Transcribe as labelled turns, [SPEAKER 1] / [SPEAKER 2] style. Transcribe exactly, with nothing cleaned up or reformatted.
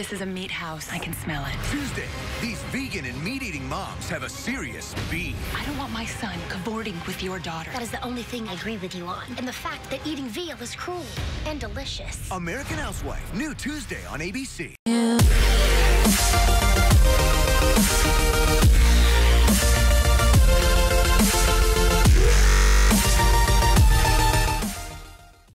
[SPEAKER 1] This is a meat house. I can smell it.
[SPEAKER 2] Tuesday, these vegan and meat-eating moms have a serious beef.
[SPEAKER 1] I don't want my son cavorting with your daughter.
[SPEAKER 3] That is the only thing I agree with you on. And the fact that eating veal is cruel and delicious.
[SPEAKER 2] American Housewife, new Tuesday on A B C.